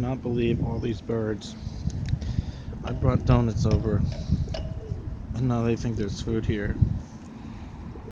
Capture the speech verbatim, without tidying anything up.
cannot believe all these birds. I brought donuts over, and now they think there's food here.